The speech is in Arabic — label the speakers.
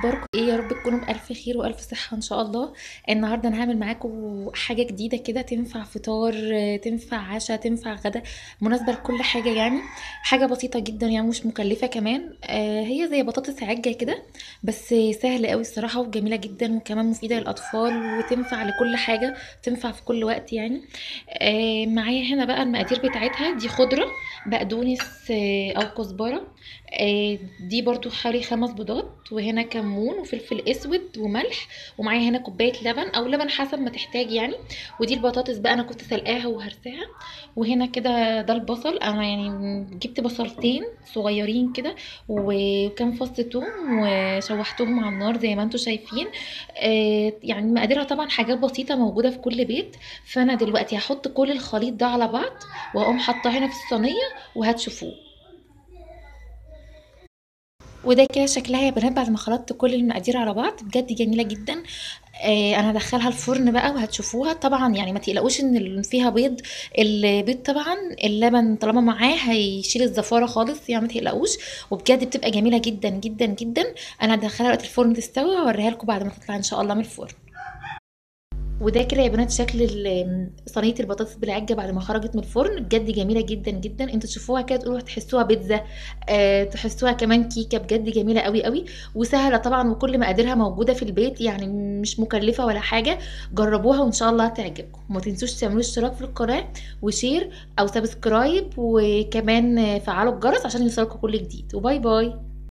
Speaker 1: اخباركم ايه؟ يا رب تكونوا بالف خير والف صحه ان شاء الله. النهارده انا هعمل معاكم حاجه جديده كده، تنفع فطار، تنفع عشاء، تنفع غدا، مناسبه لكل حاجه يعني. حاجه بسيطه جدا يعني، مش مكلفه كمان. هي زي بطاطس عجه كده، بس سهله قوي الصراحه وجميله جدا وكمان مفيده للاطفال وتنفع لكل حاجه، تنفع في كل وقت يعني. معايا هنا بقى المقادير بتاعتها. دي خضره، بقدونس او كزبره. دي برضو حوالي 5 بيضات، وهنا كمون وفلفل اسود وملح، ومعايا هنا كوبايه لبن او لبن حسب ما تحتاج يعني. ودي البطاطس بقى انا كنت سلقاها وهرساها. وهنا كده ده البصل، انا يعني جبت بصلتين صغيرين كده وكام فص توم وشوحتهم على النار زي ما انتم شايفين. يعني مقاديرها طبعا حاجات بسيطه موجوده في كل بيت. فانا دلوقتي هحط كل الخليط ده على بعض واقوم حاطاه هنا في الصينيه وهتشوفوه. وده كده شكلها يا بنات بعد ما خلطت كل المقادير على بعض، بجد جميله جدا. انا هدخلها الفرن بقى وهتشوفوها طبعا، يعني ما تقلقوش ان فيها بيض. البيض طبعا اللبن طالما معاه هيشيل الزفاره خالص يعني، ما تقلقوش. وبجد بتبقى جميله جدا جدا جدا. انا هدخلها وقت الفرن تستوي واوريها لكم بعد ما تطلع ان شاء الله من الفرن. وده كده يا بنات شكل صينيه البطاطس بالعجه بعد ما خرجت من الفرن، بجد جميله جدا جدا. انتوا تشوفوها كده تقولوا تحسوها بيتزا، تحسوها كمان كيكه، بجد جميله قوي قوي. وسهله طبعا وكل مقاديرها موجوده في البيت يعني، مش مكلفه ولا حاجه. جربوها وان شاء الله هتعجبكم. وما تنسوش تعملوا اشتراك في القناه وشير او سبسكرايب، وكمان فعلوا الجرس عشان يوصلكم كل جديد. وباي باي.